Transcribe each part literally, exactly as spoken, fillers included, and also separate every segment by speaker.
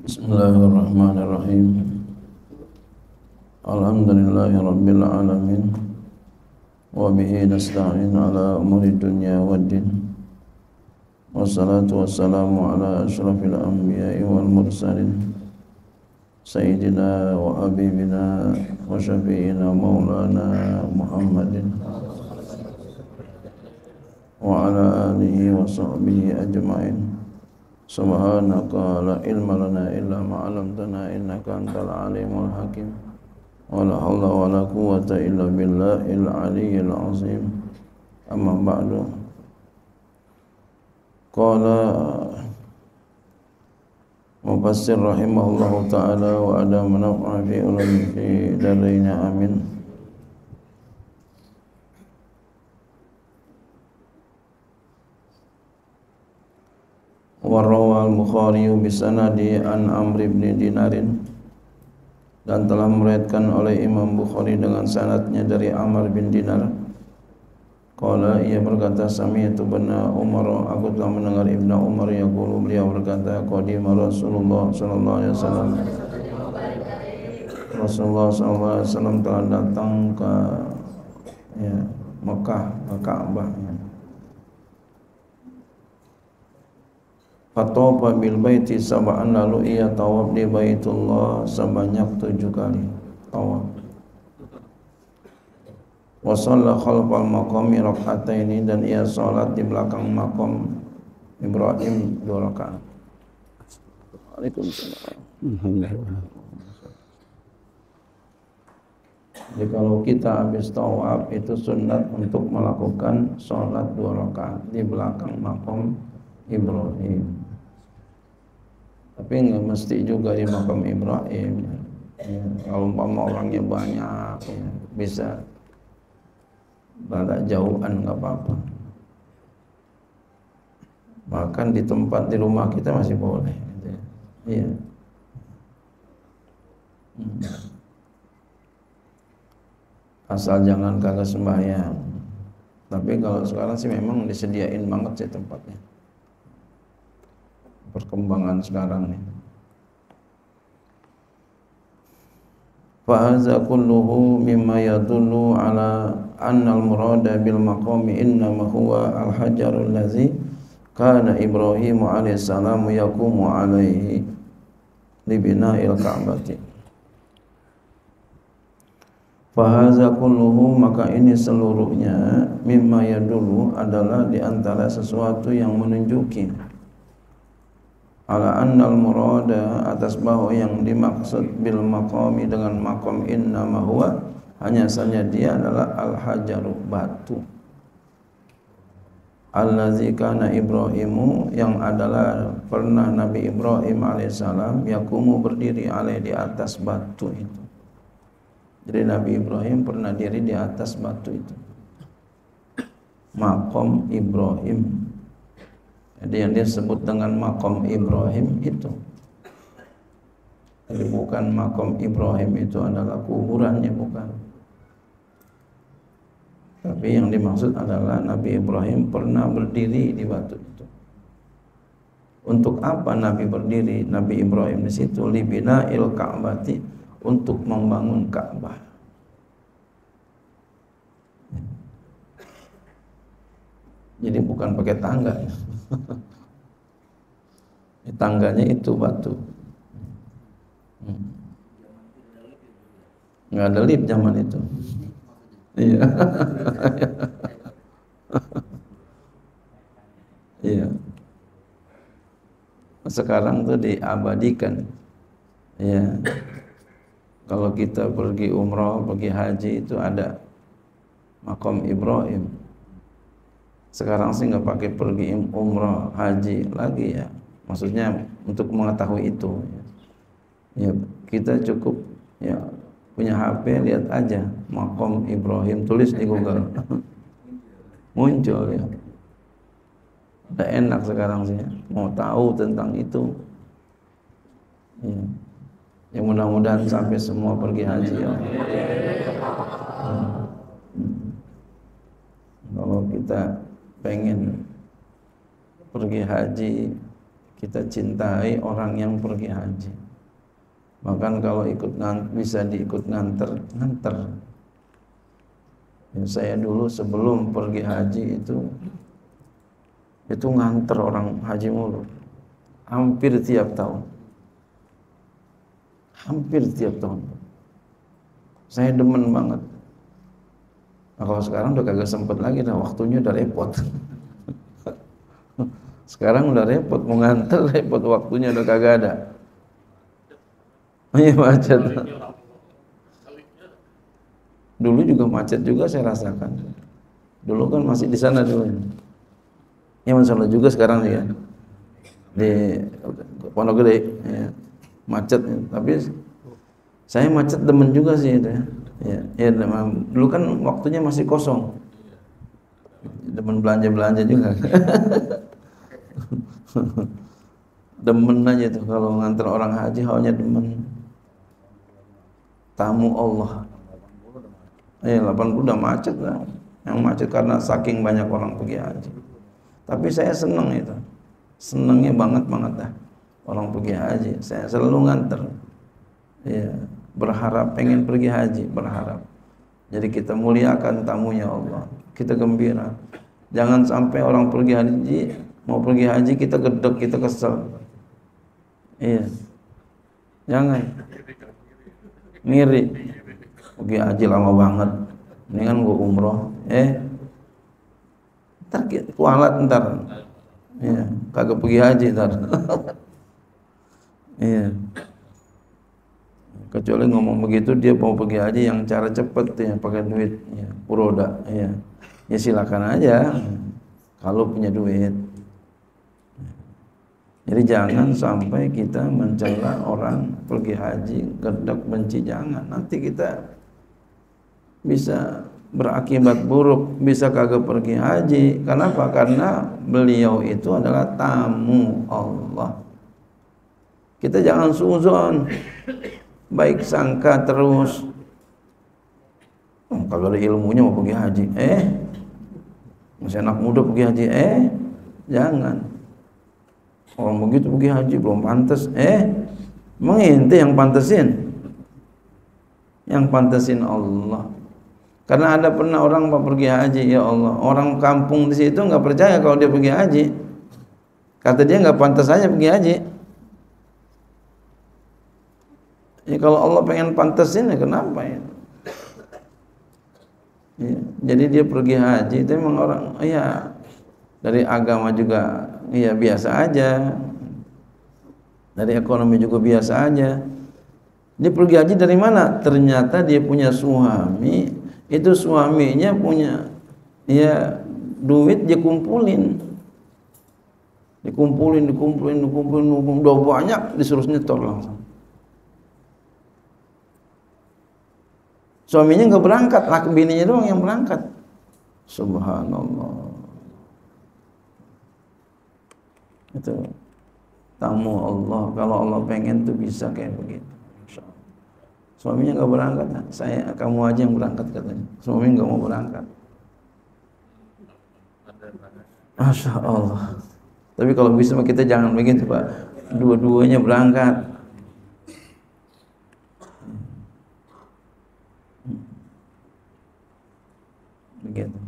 Speaker 1: Bismillahirrahmanirrahim. Alhamdulillahirabbil alamin. Wa bihi nasta'in ala umuri dunya waddin. Wassalatu wassalamu ala asyrafil anbiya'i wal mursalin. Sayyidina wa habibina wa syafi'ina maulana Muhammadin wa ala alihi wa sahbihi ajma'in. Subhanaka la ilma lana illa ma 'allamtana innaka antal alimul hakim. Wa la haula wa la quwwata illa billahil aliyyil azim. Amma ba'du. Qala mufassir rahimahullahu ta'ala wa ada manfa'a fi ulumi fi daraina amin. Warawal Bukhari bisanadi an Amr bin Dinarin, dan telah meriwayatkan oleh Imam Bukhari dengan sanadnya dari Amr bin Dinar. Qala, ia berkata, sami'tu ibna Umar, aku telah mendengar Ibnu Umar yaqulu, beliau berkata, qadima Rasulullah sallallahu alaihi wasallam, Rasulullah sallallahu alaihi wasallam telah datang ke ya, Mekah, ke Ka'bah. Fatofa bil baiti sab'an, lalu ia tawaf di Baitullah sebanyak tujuh kali tawaf. Wa shalla khalfal maqami rak'ataini, dan ia salat di belakang maqam Ibrahim dua rakaat. Waalaikumsalam. Jadi kalau kita habis tawaf itu sunat untuk melakukan salat dua rakaat di belakang maqam Ibrahim. Tapi nggak mesti juga di makam Ibrahim. Ya, kalau umpama orangnya banyak, ya, bisa rada jauhan nggak apa-apa. Bahkan di tempat di rumah kita masih boleh. Gitu ya. Iya. Hmm. Asal jangan kagak sembahyang. Tapi kalau sekarang sih memang disediain banget sih tempatnya. Perkembangan sekarang nih. Fa hadza kulluhu mimma yadullu ala anna al-murada bil maqami innama huwa al-hajarul ladzi kana Ibrahim alaihi salam yaqumu alaihi li bina'il ka'bati. Fa hadza kulluhu, maka ini seluruhnya, mimma yadullu adalah di antara sesuatu yang menunjuki ala annal murada, atas bahwa yang dimaksud bil maqami dengan maqam innama huwa, hanya saja dia adalah al hajaru, batu, allazi kana Ibrahimu, yang adalah pernah Nabi Ibrahim alaihissalam yakumu, berdiri alaih, di atas batu itu. Jadi Nabi Ibrahim pernah diri di atas batu itu, maqam Ibrahim. Jadi yang disebut dengan maqam Ibrahim itu, jadi bukan maqam Ibrahim itu adalah kuburannya, bukan. Tapi yang dimaksud adalah Nabi Ibrahim pernah berdiri di batu itu. Untuk apa Nabi berdiri, Nabi Ibrahim di situ? Libina'il Ka'bati, untuk membangun Ka'bah. Jadi bukan pakai tangga. Tangganya itu batu. Nggak ada lift zaman itu. Iya. Iya. Sekarang tuh diabadikan. Iya. Kalau kita pergi umrah, pergi haji, itu ada maqam Ibrahim. Sekarang sih nggak pakai pergi umrah haji lagi ya, maksudnya untuk mengetahui itu ya, kita cukup ya punya H P, lihat aja maqam Ibrahim, tulis di Google muncul ya. Udah enak sekarang sih ya, mau tahu tentang itu ya. Ya mudah-mudahan sampai semua pergi haji ya. Hmm. Kalau kita pengen pergi haji kita cintai orang yang pergi haji. Bahkan kalau ikut nganter, bisa diikut nganter, nganter. Ya, saya dulu sebelum pergi haji itu itu nganter orang haji mulu, hampir tiap tahun, hampir tiap tahun. Saya demen banget. Nah, kalau sekarang udah kagak sempet lagi, dah waktunya udah repot. Sekarang udah repot, mau nganter repot, waktunya udah kagak ada. Iya macet. Dulu juga macet juga saya rasakan. Dulu kan masih di sana dulu. Ya masalah juga sekarang ya. Di Pondok Gede ya. Macet, tapi saya macet demen juga sih itu ya. Ya, ya dulu kan waktunya masih kosong. Demen belanja-belanja juga. Demen aja tuh kalau nganter orang haji, hanya demen. Tamu Allah. Eh delapan puluh udah macet lah. Yang macet karena saking banyak orang pergi haji. Tapi saya seneng itu. Senengnya banget banget dah. Orang pergi haji, saya selalu nganter. Ya, berharap pengen pergi haji, berharap. Jadi kita muliakan tamunya Allah. Kita gembira. Jangan sampai orang pergi haji, mau pergi haji kita gedek, kita kesel. Iya. Jangan. Ngiri. Pergi haji lama banget. Mendingan gua umroh. Eh. Ntar kualat ntar. Iya, kagak pergi haji ntar. Iya. Kecuali ngomong begitu dia mau pergi haji yang cara cepet ya, pakai duit ya, puroda ya. Ya silakan aja. Kalau punya duit. Jadi jangan sampai kita mencela orang pergi haji, gedek, benci, jangan. Nanti kita bisa berakibat buruk, bisa kagak pergi haji. Kenapa? Karena beliau itu adalah tamu Allah. Kita jangan suzon, baik sangka terus. Oh, kalau ada ilmunya mau pergi haji, eh masih anak muda pergi haji, eh jangan. Orang begitu pergi haji belum pantas, eh emang ente yang pantesin? Yang pantesin Allah. Karena ada pernah orang mau pergi haji, ya Allah, orang kampung di situ nggak percaya kalau dia pergi haji. Kata dia nggak pantas aja pergi haji. Ya kalau Allah pengen pantesin ya kenapa ya? Ya, jadi dia pergi haji itu memang orang, ya dari agama juga ya biasa aja, dari ekonomi juga biasa aja. Dia pergi haji dari mana? Ternyata dia punya suami, itu suaminya punya ya duit, dia kumpulin, dikumpulin, dikumpulin, dikumpulin, dikumpulin, udah banyak disuruh nyetor langsung. Suaminya nggak berangkat, laki bininya doang yang berangkat. Subhanallah. Itu tamu Allah. Kalau Allah pengen tuh bisa kayak begitu. Suaminya nggak berangkat, saya kamu aja yang berangkat katanya. Suaminya nggak mau berangkat. Masya Allah. Tapi kalau bisa kita jangan begitu Pak. Dua-duanya berangkat. Begitu.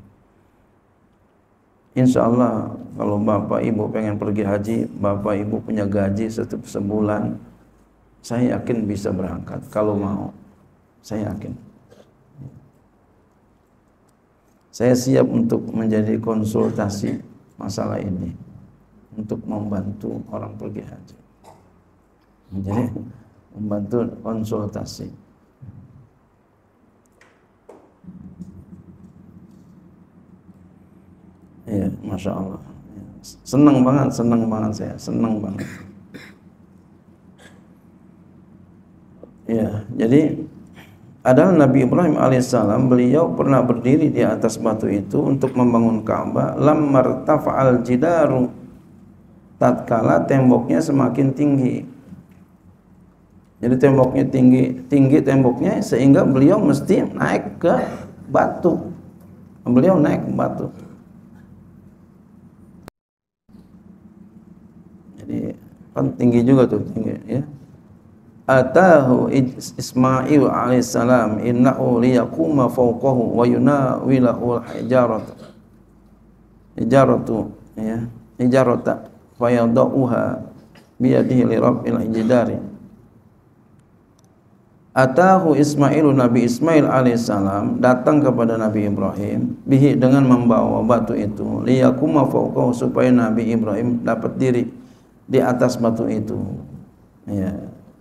Speaker 1: Insya Allah kalau bapak ibu pengen pergi haji, bapak ibu punya gaji setiap sebulan, saya yakin bisa berangkat kalau mau. Saya yakin. Saya siap untuk menjadi konsultasi masalah ini, untuk membantu orang pergi haji. Jadi membantu konsultasi. Ya, masya Allah. Senang banget, senang banget saya, senang banget. Ya, jadi adalah Nabi Ibrahim alaihissalam, beliau pernah berdiri di atas batu itu untuk membangun Ka'bah. Lam martafa'al jidaru, tatkala temboknya semakin tinggi. Jadi temboknya tinggi, tinggi temboknya sehingga beliau mesti naik ke batu. Beliau naik ke batu. Jadi kan tinggi juga tuh, tinggi ya. Atahu Ismail alaihissalam innahu liyaquma fawqahu wa yunawilahu al-hijaratu hijaratu ya hijarata fayadauha biyadihi li rabbil jidari. Atahu Ismailu, Nabi Ismail alaihissalam datang kepada Nabi Ibrahim bihi dengan membawa batu itu liyaquma fawqahu supaya Nabi Ibrahim dapat diri di atas batu itu ya.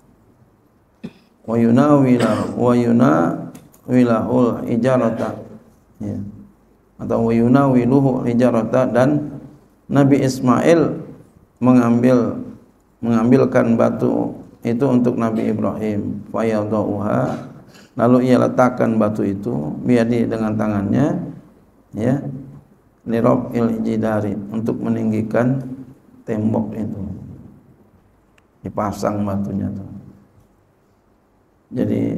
Speaker 1: Wa yunawila wa yunawilahul hijarata ya. Atau wa yunawiluhu hijarata, dan Nabi Ismail mengambil mengambilkan batu itu untuk Nabi Ibrahim. Fayadauha, lalu ia letakkan batu itu biadi dengan tangannya ya lirab'il jidari, untuk meninggikan tembok itu, dipasang batunya tuh. Jadi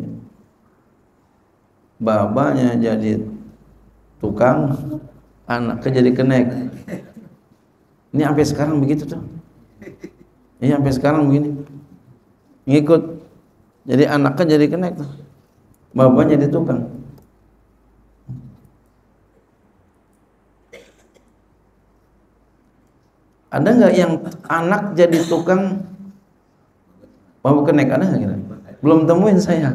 Speaker 1: babanya jadi tukang, anaknya jadi kenek. Ini sampai sekarang begitu tuh. Ini sampai sekarang begini. Ngikut. Jadi anaknya jadi kenek tuh. Bapaknya jadi tukang. Ada nggak yang anak jadi tukang bapak kenek? Ada nggak kira? Belum temuin saya.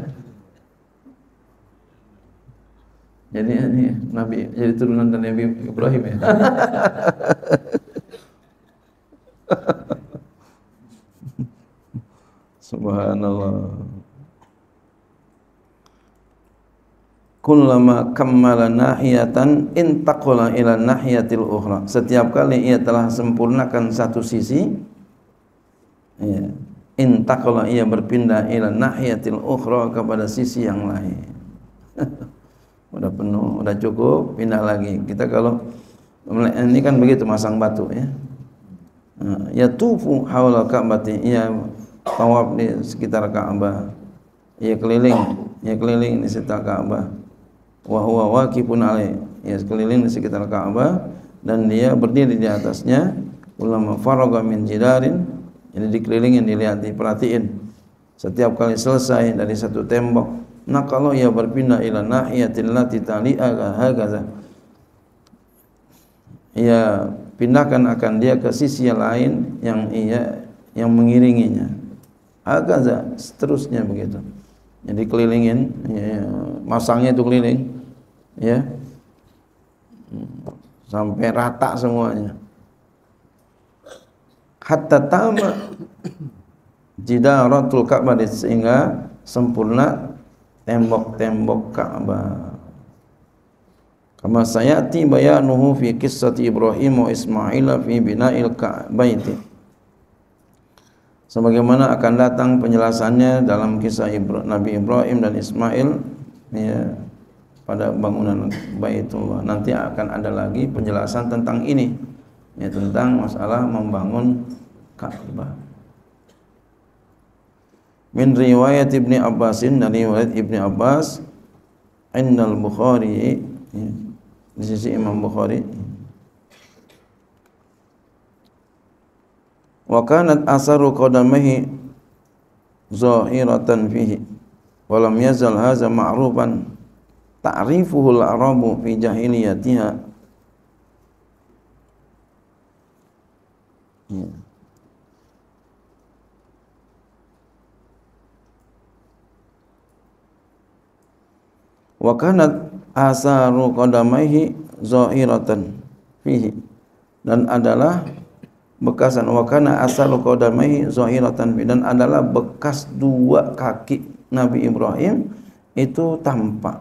Speaker 1: Jadi ini Nabi, jadi turunan dari Nabi Ibrahim ya. Subhanallah. Kullama kammala nahiyatan intaqala ila nahiyatil ukhra. Setiap kali ia telah sempurnakan satu sisi, ya, intaqala ia berpindah ila nahiyatil ukhra, kepada sisi yang lain. Udah penuh, udah cukup, pindah lagi. Kita kalau ini kan begitu masang batu ya. Ya tufu haula Ka'bati, ia tawaf di sekitar Ka'bah. Ia keliling, ia keliling di sekitar Ka'bah. Wa huwa waqifun alaih, ia keliling di sekitar Ka'bah dan dia berdiri di atasnya. Ulama faragha min jidarin, jadi dikelilingin, dilihat, diperhatiin. Setiap kali selesai dari satu tembok, nah kalau ia berpindah ila nahiyatil lati tali'a hakaza, ia pindahkan akan dia ke sisi yang lain yang ia yang mengiringinya. Hakaza, seterusnya begitu. Jadi kelilingin, ya, masangnya itu keliling, ya, sampai rata semuanya. Hatta tama jidaratul Ka'bah, sehingga sempurna tembok-tembok Ka'bah. Kama sayati bayanuhu fi qissati Ibrahim wa Ismail fi bina'il Ka'baiti. Sebagaimana akan datang penjelasannya dalam kisah Ibra, Nabi Ibrahim dan Ismail ya, pada bangunan Baitullah. Nanti akan ada lagi penjelasan tentang ini, ya, tentang masalah membangun Ka'bah. Min riwayat Ibni Abbasin, dari riwayat Ibni Abbas, Innal Bukhari, ya, di sisi Imam Bukhari. Wa kanat asaru qadamihi zahiratan fihi wa lam yazal hadza ma'rufan ta'rifuhu al-arabu fi jahiliyatiha. Ya. Wa kanat asaru qadamihi zahiratan fihi, dan adalah bekasan, wa kana asalu qadamaihi zahiratan, dan adalah bekas dua kaki Nabi Ibrahim itu tampak.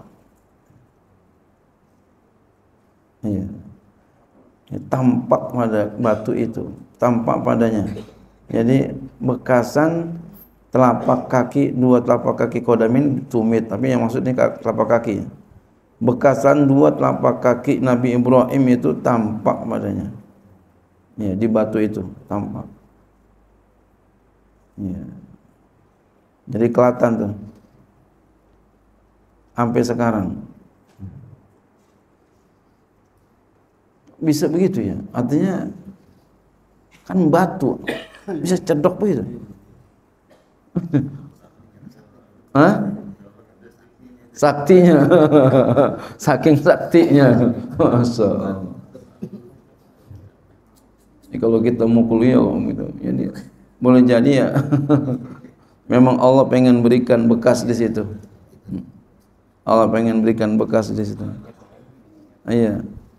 Speaker 1: Ya. Ya, tampak pada batu itu, tampak padanya. Jadi bekasan telapak kaki, dua telapak kaki kodamin tumit, tapi yang maksudnya telapak kaki. Bekasan dua telapak kaki Nabi Ibrahim itu tampak padanya. Ya, di batu itu tampak. Ya. Jadi kelihatan tuh sampai sekarang. Bisa begitu ya. Artinya kan batu Bisa cedok begitu. Hah? Saktinya. Saking saktinya. Masya Allah. Jadi kalau kita mau kuliah gitu, jadi boleh jadi ya. Memang Allah pengen berikan bekas di situ. Allah pengen berikan bekas di situ. Iya.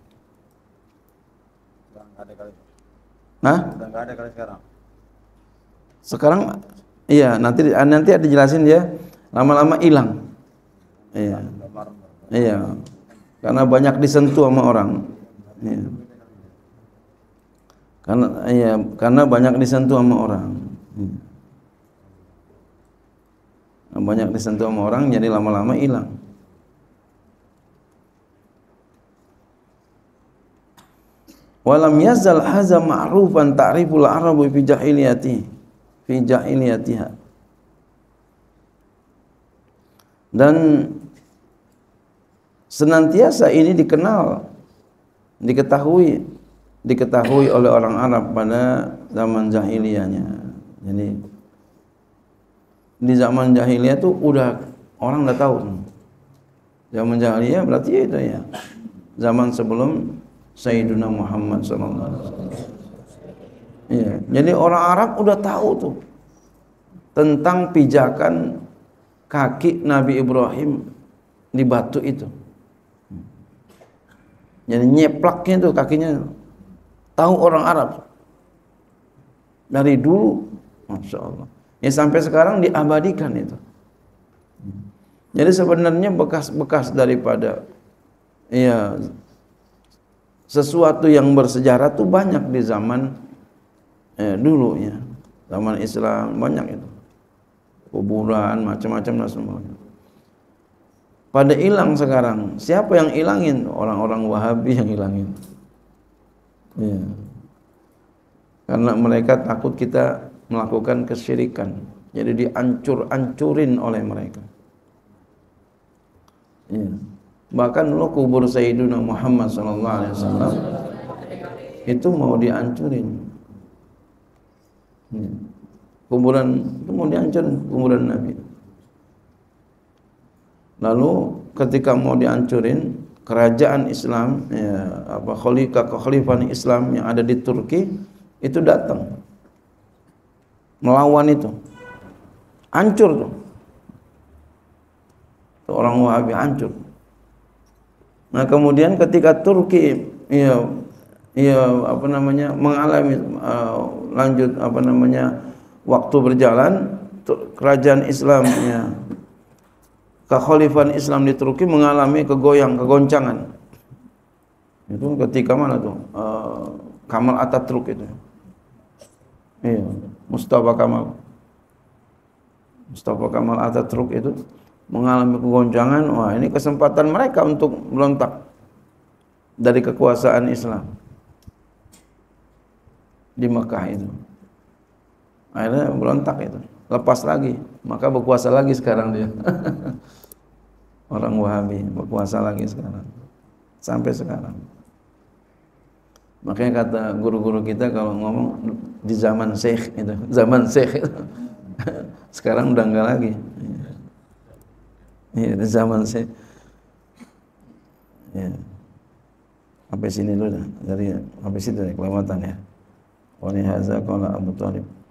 Speaker 1: Hah? Sudah enggak ada kali sekarang. Sekarang iya, nanti nanti ada dijelasin dia lama-lama hilang. Iya. Iya. Karena banyak disentuh sama orang. Iya. Karena iya, karena banyak disentuh sama orang. Iya. Banyak disentuh sama orang jadi lama-lama hilang. Walam yazal hadza ma'rufan ta'riful arabu fi jahiliyati fi jahiliyatiha. Dan senantiasa ini dikenal, diketahui, diketahui oleh orang Arab pada zaman jahiliyahnya. Jadi di zaman jahiliyah itu udah orang udah tahu. Zaman jahiliyah berarti itu ya zaman sebelum Sayyiduna Muhammad sallallahu alaihi wasallam. Iya, jadi orang Arab udah tahu tuh tentang pijakan kaki Nabi Ibrahim di batu itu. Jadi nyeplaknya tuh kakinya tahu orang Arab dari dulu, masya Allah. Ya sampai sekarang diabadikan itu. Jadi sebenarnya bekas-bekas daripada ya sesuatu yang bersejarah tuh banyak di zaman eh, dulu ya, zaman Islam banyak itu, kuburan macam-macam dan semuanya. Pada hilang sekarang. Siapa yang hilangin? Orang-orang Wahabi yang hilangin. Ya. Karena mereka takut kita melakukan kesyirikan, jadi dihancur-hancurin oleh mereka. Ya. Bahkan dulu kubur Sayyidina Muhammad sallallahu alaihi wasallam itu mau dihancurin. Ya. Kuburan itu mau dihancurin, kuburan Nabi. Lalu ketika mau dihancurin, kerajaan Islam ya, apa khalifah kekhalifahan Islam yang ada di Turki itu datang melawan itu, hancur tuh. Tuh orang Wahabi hancur. Nah kemudian ketika Turki ya, ya apa namanya mengalami uh, lanjut apa namanya waktu berjalan, kerajaan Islam ya, kekhalifahan Islam di Turki mengalami kegoyang, kegoncangan. Itu ketika mana tuh? Uh, Kamal Atatürk itu. Iya, Mustafa Kamal. Mustafa Kamal Atatürk itu mengalami kegoncangan. Wah, ini kesempatan mereka untuk berontak dari kekuasaan Islam di Mekah itu. Akhirnya berontak itu, lepas lagi, maka berkuasa lagi sekarang dia. Orang Wahabi berkuasa lagi sekarang, sampai sekarang. Makanya kata guru-guru kita kalau ngomong di zaman Syekh itu, zaman Syekh itu. Sekarang udah enggak lagi. Iya, di zaman Syekh. Ya. Sampai sini dulu dah. Dari sampai situ ya kelewatan ya. Wa li hadza qala Abu Thalib.